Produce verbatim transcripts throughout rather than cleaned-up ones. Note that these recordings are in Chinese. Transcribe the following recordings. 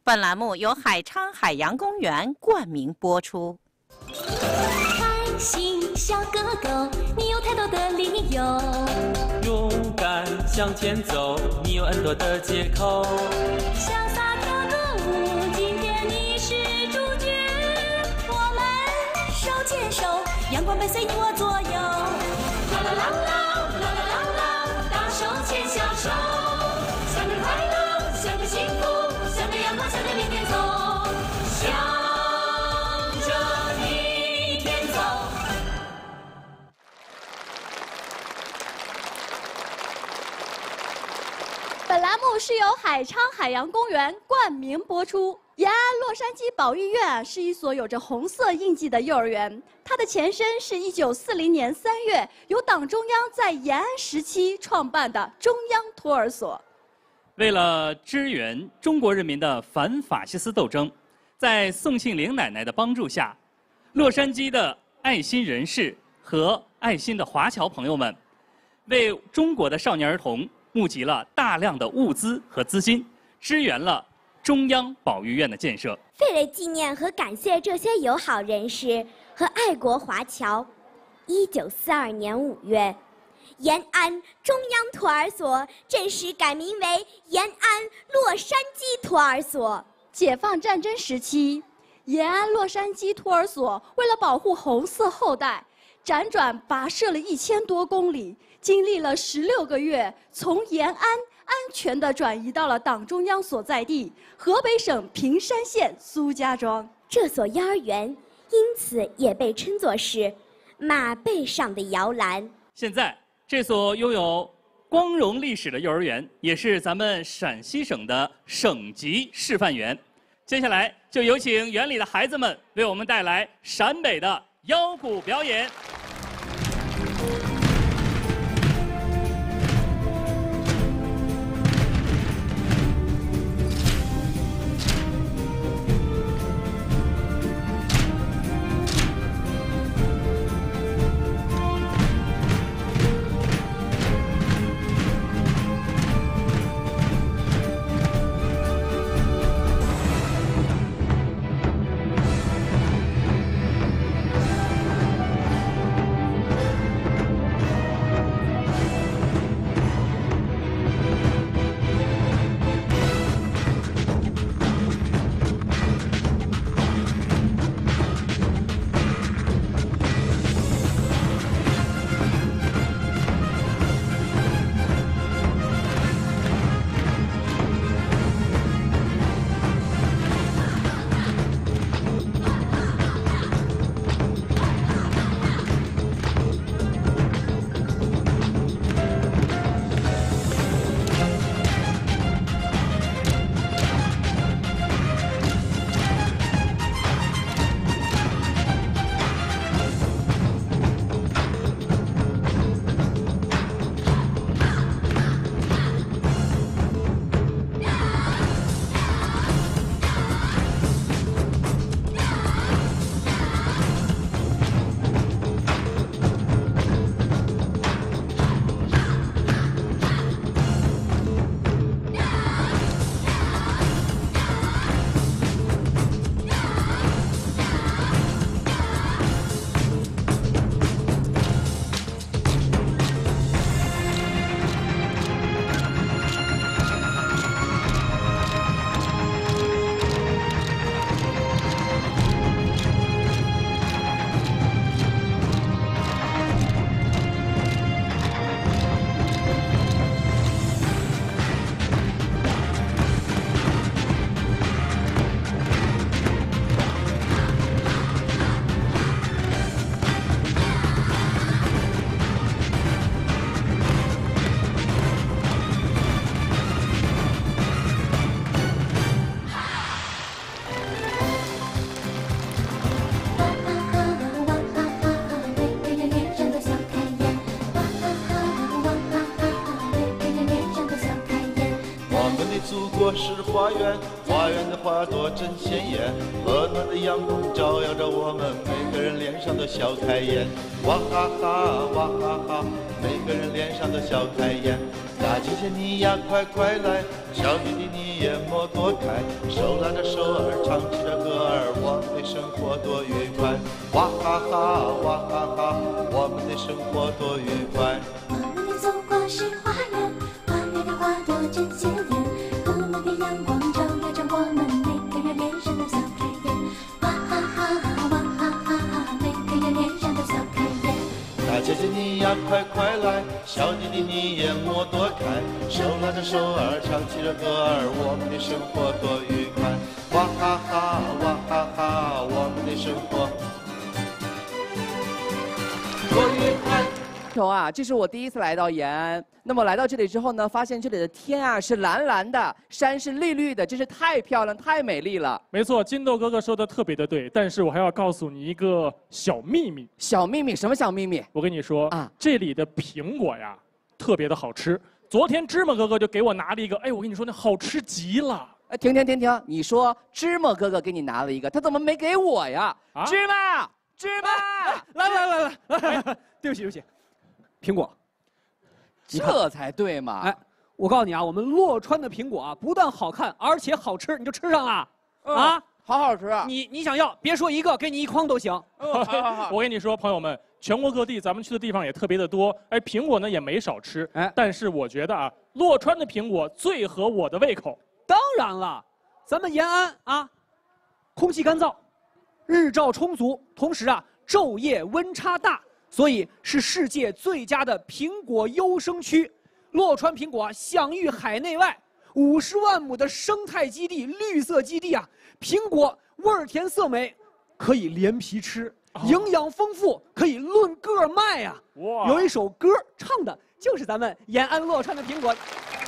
本栏目由海昌海洋公园冠名播出。 开心小哥哥，你有太多的理由。 勇敢向前走，你有很多的借口。 潇洒跳个舞，今天你是主角。我们手牵手，阳光伴随你我左右。啦啦啦啦啦啦啦啦，大手牵小手，向着快乐，向着幸福，向着阳光，向着明天走。向着明天走。 本栏目是由海昌海洋公园冠名播出。延安洛杉矶保育院是一所有着红色印记的幼儿园，它的前身是一九四零年三月由党中央在延安时期创办的中央托儿所。 为了支援中国人民的反法西斯斗争，在宋庆龄奶奶的帮助下，洛杉矶的爱心人士和爱心的华侨朋友们，为中国的少年儿童募集了大量的物资和资金，支援了中央保育院的建设。 为了纪念和感谢这些友好人士和爱国华侨，一九四二年五月，延安中央托儿所正式改名为延安洛杉矶托儿所。 解放战争时期，延安洛杉矶托儿所为了保护红色后代，辗转跋涉了一千多公里，经历了十六个月，从延安安全地转移到了党中央所在地河北省平山县苏家庄。 这所幼儿园因此也被称作是马背上的摇篮。 现在，这所拥有光荣历史的幼儿园，也是咱们陕西省的省级示范园。接下来，就有请园里的孩子们为我们带来陕北的腰鼓表演。 我是花园，花园的花朵真鲜艳，温暖的阳光照耀着我们每个人脸上的笑开颜。哇哈哈，哇哈哈，每个人脸上的笑开颜。 大姐姐你呀快快来，小弟弟你也莫躲开，手拉着手儿唱起这歌儿，我们的生活多愉快，哇哈哈哇哈哈，我们的生活多愉快。 我们的祖国是花园，花园的花朵真鲜艳，和暖的阳光照耀着我们每个人脸上的小开颜，哇哈哈哇哈哈，每个人脸上的小开颜。 大姐姐你呀快快来，小弟弟你也莫躲开，手拉着手儿唱起这歌儿，我们的生活多愉快，哇哈哈哇哈哈，我们的生活多愉快。 头啊，这是我第一次来到延安。那么来到这里之后呢，发现这里的天啊是蓝蓝的，山是绿绿的，真是太漂亮、太美丽了。 没错，金豆哥哥说的特别的对，但是我还要告诉你一个小秘密。 小秘密？什么小秘密？ 我跟你说啊， 这里的苹果呀，特别的好吃。昨天芝麻哥哥就给我拿了一个，哎，我跟你说那好吃极了。 哎，停停停停！你说芝麻哥哥给你拿了一个，他怎么没给我呀？啊、芝麻，芝麻， 来来来来来，对不起对不起。苹果， 这才对嘛！ 哎，我告诉你啊，我们洛川的苹果啊，不但好看，而且好吃，你就吃上了、嗯、啊， 好好吃啊！ 你你想要，别说一个，给你一筐都行。 嗯、好好好。 我跟你说，朋友们，全国各地咱们去的地方也特别的多，哎，苹果呢也没少吃，哎，但是我觉得啊，洛川的苹果最合我的胃口。 当然了，咱们延安啊，空气干燥，日照充足，同时啊，昼夜温差大。所以是世界最佳的苹果优生区，洛川苹果享誉海内外，五十万亩的生态基地、绿色基地啊，苹果味儿甜色美，可以连皮吃，营养丰富，可以论个卖啊！哇，有一首歌唱的就是咱们延安洛川的苹果。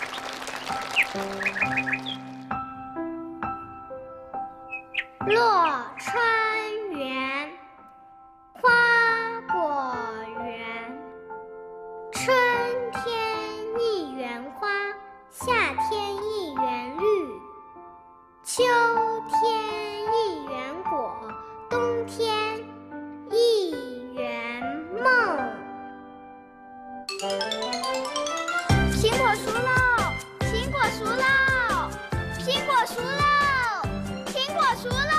洛川园，花果园，春天一园花，夏天一园绿，秋天一园果，冬天一园梦。苹果熟喽！苹果熟喽！苹果熟喽！苹果熟喽！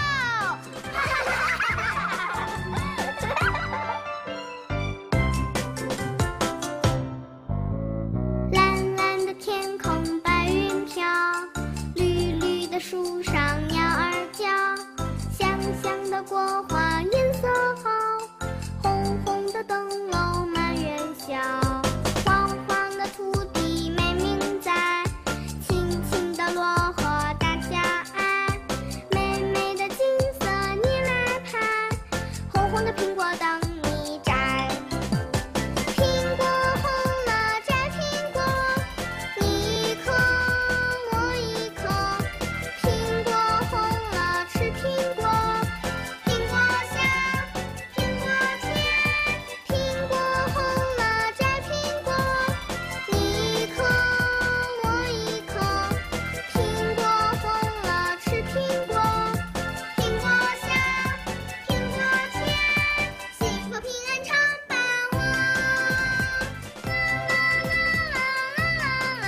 蓝蓝的天空，白云飘，绿绿的树上鸟儿叫，香香的果花颜色好，红红的灯笼满园笑，黄黄的土地没名在，青青的落荷大家爱，美美的景色你来拍，红红的苹果等你摘。苹果红了摘苹果，你一颗我一颗，苹果红了吃苹果，苹果香，苹果甜，苹果红了摘苹果，你一颗我一颗，苹果红了吃苹果，苹果香，苹果甜，幸福平安常伴我。啦啦啦啦啦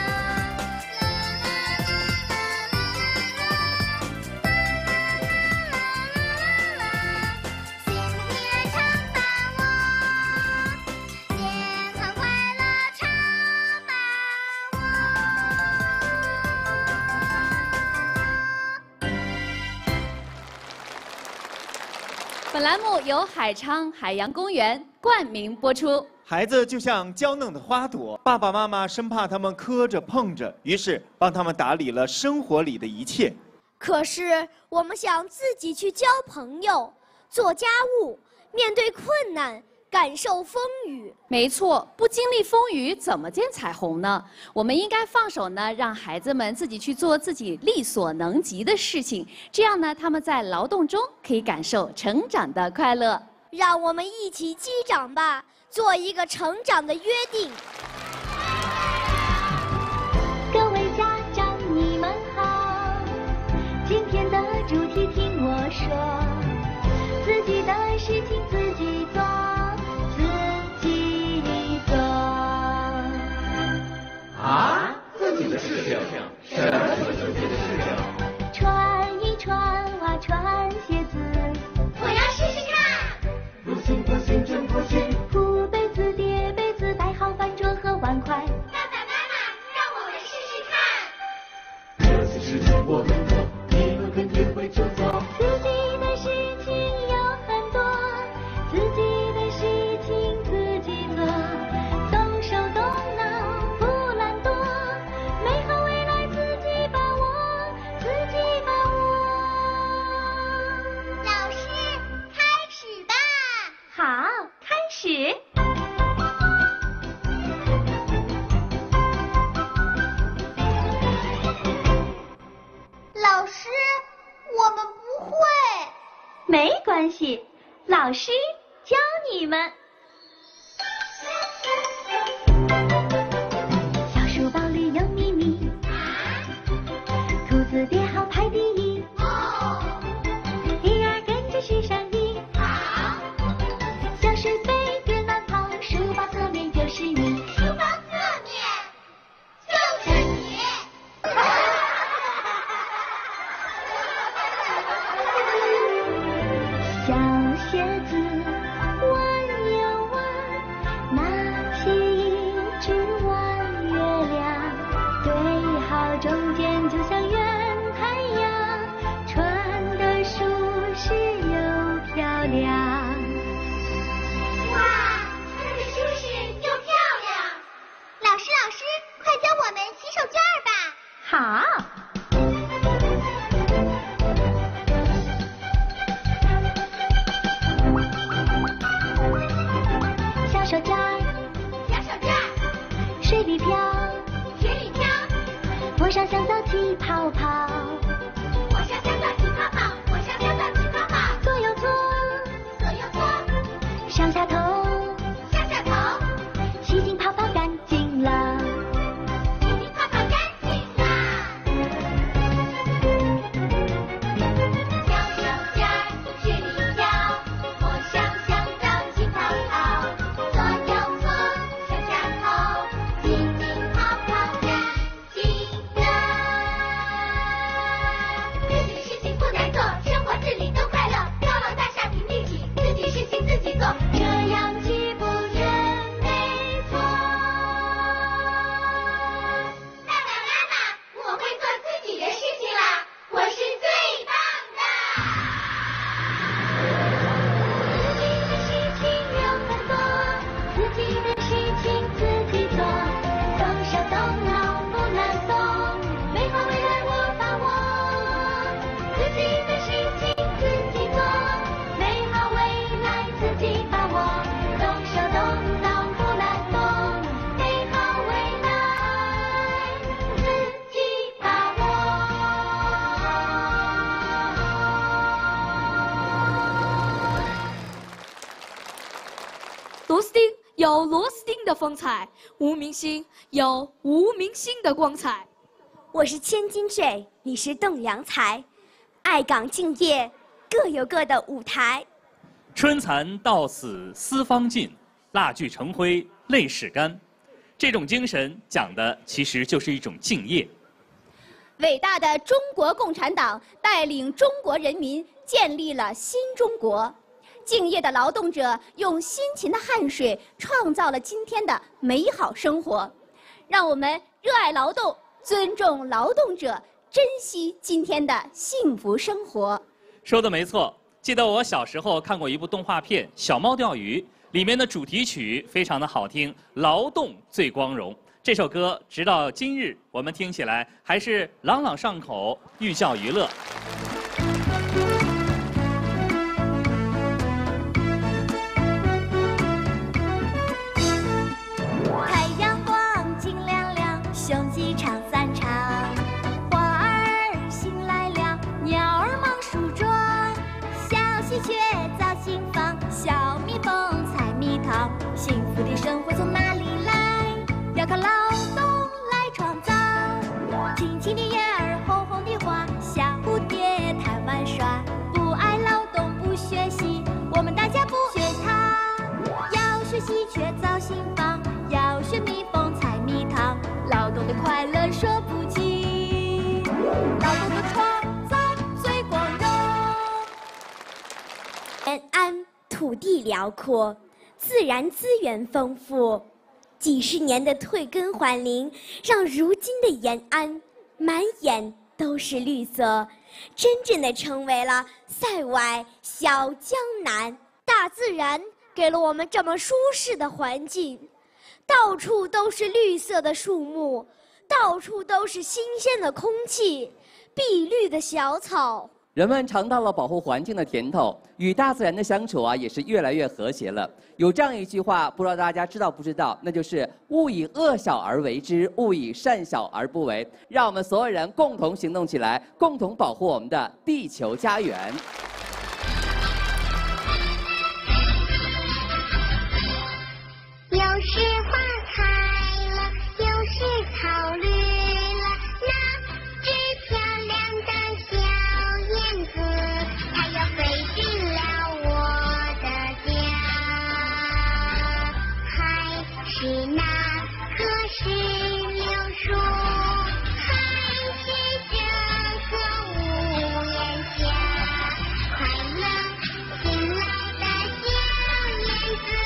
幸福平安常伴我，健康快乐常伴本栏目由海昌海洋公园冠名播出。 孩子就像娇嫩的花朵，爸爸妈妈生怕他们磕着碰着，于是帮他们打理了生活里的一切。 可是我们想自己去交朋友、做家务、面对困难、感受风雨。 没错，不经历风雨怎么见彩虹呢？我们应该放手呢，让孩子们自己去做自己力所能及的事情，这样呢，他们在劳动中可以感受成长的快乐。 让我们一起击掌吧，做一个成长的约定。 各位家长你们好，今天的主题听我说，自己的事情自己做，自己做。 不是铺被子、叠被子，摆好饭桌和碗筷。 爸爸妈妈，让我们试试看。 这些事情我们做，你们肯定会就做。自己的事情有很多，自己的事情自己做，动手动脑不懒惰，美好未来自己把握，自己把握。 老师，开始吧。 好，开始。 老师，我们不会。 没关系，老师教你们。小书包里有秘密，兔子叠好排第一。 哦， 第二跟着续上一。 好。 小水杯别乱跑，书包侧面就是你。 书包侧面就是你。 小鞋子弯又弯，拿起一只弯月亮，对好中间就像圆太阳，穿的舒适又漂亮。 哇，穿着舒适又漂亮。老师，老师，快教我们洗手绢儿吧。 好。小手绢儿， 小手绢儿， 水里飘， 水里飘， 我上香皂起泡泡， 我上香皂起泡泡，我上香皂起泡泡， 左右搓， 左右搓， 上下头， 上下头， 洗净泡泡干净了， 洗净泡泡干净了。小手绢儿，水里飘，我上香皂起泡泡，左右搓，上下头，洗净泡泡干净了。自己的事情不难做，生活自理都快乐，高楼大厦平地起，自己事情自己做， 这样岂不真没错？ 爸爸妈妈，我会做自己的事情啦，我是最棒的。 自己的事情有很多，自己的事情自己做，动手动脑不难懂，美好未来我把握。自己的事情自己做，美好未来自己把握，动手动脑不难懂，美好未来自己把握。 螺丝钉有螺丝钉的风采，无名星有无名星的光彩。 我是千金坠，你是栋梁才，爱岗敬业，各有各的舞台。 春蚕到死丝方尽，蜡炬成灰泪始干。这种精神讲的其实就是一种敬业。 伟大的中国共产党带领中国人民建立了新中国，敬业的劳动者用辛勤的汗水创造了今天的美好生活。让我们热爱劳动，尊重劳动者，珍惜今天的幸福生活。 说的没错，记得我小时候看过一部动画片《小猫钓鱼》，里面的主题曲非常的好听，劳动最光荣。这首歌直到今日，我们听起来还是朗朗上口，寓教于乐。 太阳光金亮亮，雄鸡唱三唱，花儿新来了，鸟儿忙梳妆，小喜鹊造新房，小蜜蜂采蜜糖，幸福的生活从哪里来？要靠劳动来创造。青青的叶儿，红红的花，小蝴蝶贪玩耍，不爱劳动不学习，我们大家不学它。要学喜鹊造新房，要学蜜蜂采蜜糖，劳动的快乐说不尽，劳动的创造最光荣。延安土地辽阔， 自然资源丰富，几十年的退耕还林，让如今的延安满眼都是绿色，真正的成为了塞外小江南。 大自然给了我们这么舒适的环境，到处都是绿色的树木，到处都是新鲜的空气，碧绿的小草。 人们尝到了保护环境的甜头，与大自然的相处啊也是越来越和谐了。有这样一句话，不知道大家知道不知道，那就是勿以恶小而为之，勿以善小而不为。让我们所有人共同行动起来，共同保护我们的地球家园。 有时花开了，有时草绿了，那只漂亮的小燕子，它又飞进了我的家。还是那棵石榴树，还是这棵屋檐下，快乐进来的小燕子。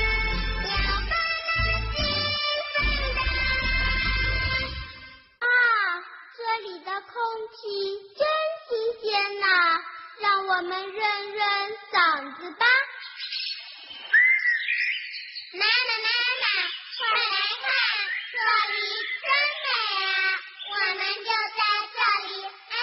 这里的空气真新鲜呐，让我们润润嗓子吧。妈妈妈妈，快来看，这里真美啊！我们就在这里安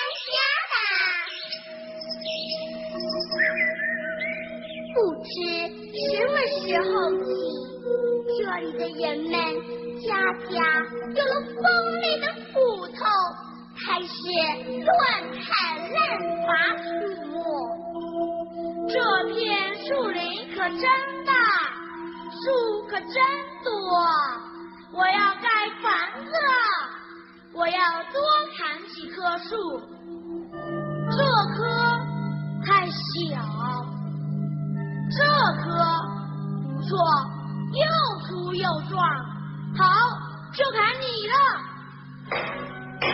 家吧。不知什么时候起，这里的人们家家有了锋利的斧头，开始乱砍滥伐树木。这片树林可真大，树可真多，我要盖房子，我要多砍几棵树。这棵太小，这棵不错，又粗又壮，好，就砍你了。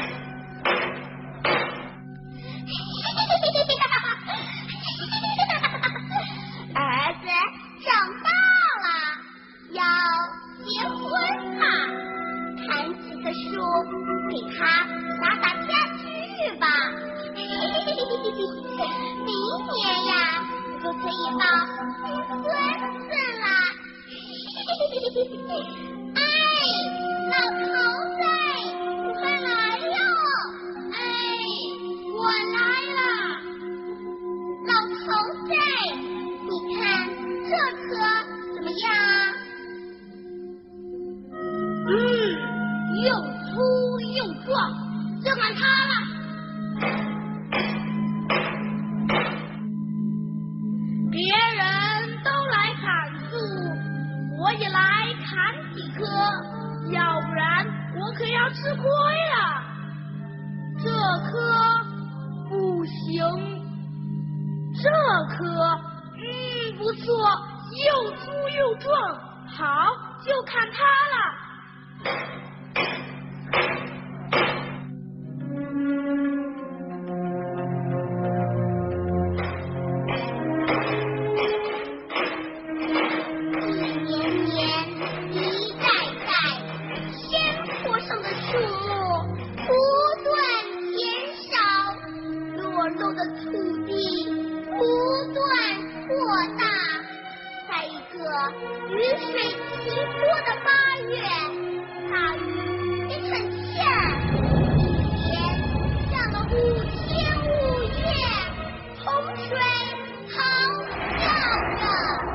儿子长大了，要结婚了，砍几棵树给他打打家具吧。明年呀，就可以抱孙子了。哎，老头子，快来哟！哎，我来了。老头子，你看这棵怎么样啊？嗯，又粗又壮，就砍它了。别人都来砍树，我也来砍几棵，要不然我可要吃亏了。这棵不行。这棵，嗯，不错，又粗又壮，好，就砍它了。一年年，一代代，山坡上的树木不断减少，落肉的土地不断扩大，在一个雨水奇多的八月，大雨没喘气儿，一连下了五天五夜，洪水咆哮着。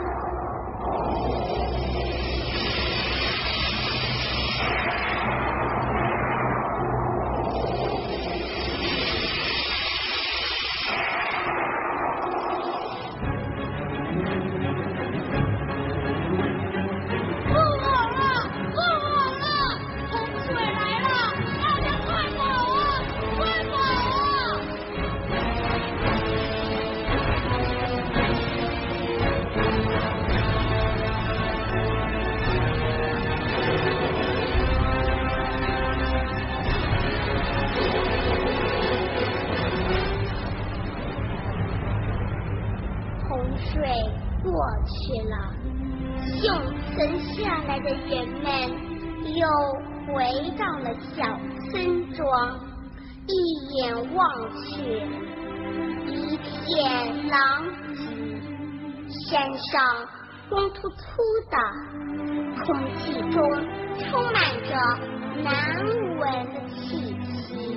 洪水过去了，幸存下来的人们又回到了小村庄，一眼望去，一片狼藉，山上光秃秃的，空气中充满着难闻的气息。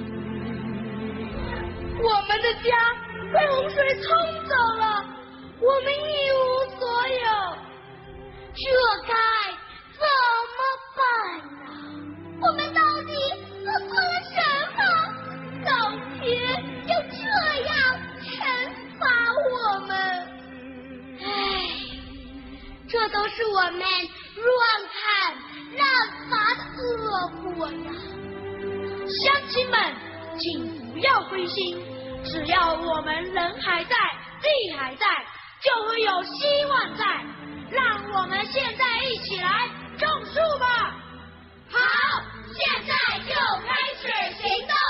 我们的家被洪水冲走了，我们一无所有，这该怎么办呢？ 我们到底做错了什么？老天就这样惩罚我们？ 唉，这都是我们乱砍滥伐的恶果呀！乡亲们，请不要灰心，只要我们人还在，地还在，就会有希望在。让我们现在一起来种树吧！好，现在就开始行动。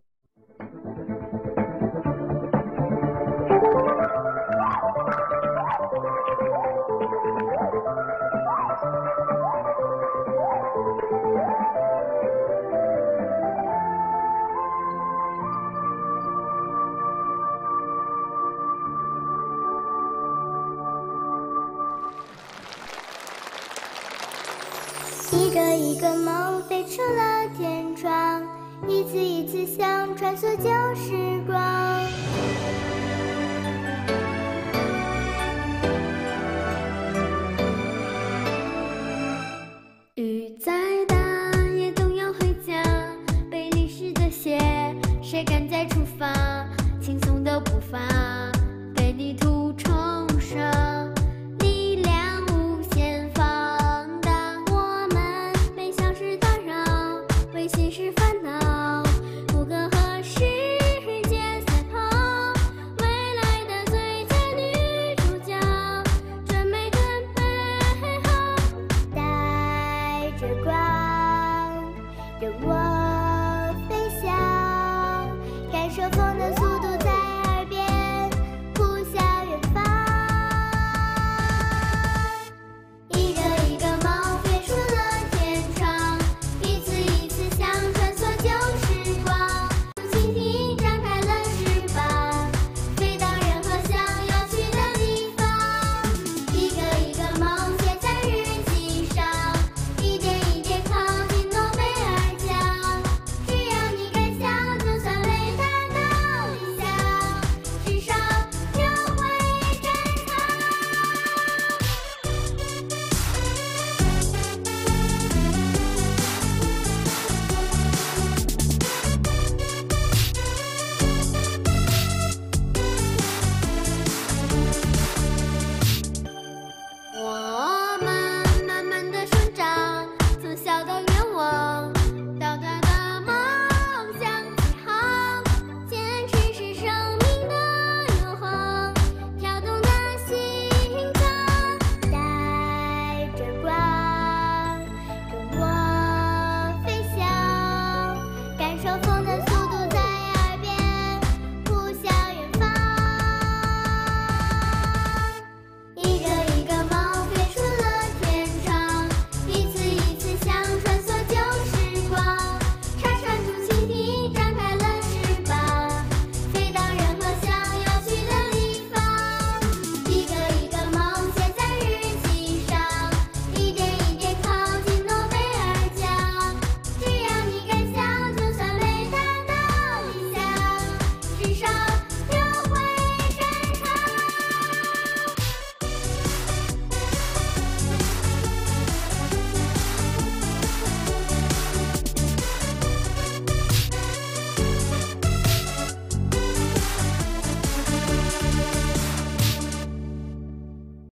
一个一个梦飞出了天窗，一次一次想穿梭旧时光。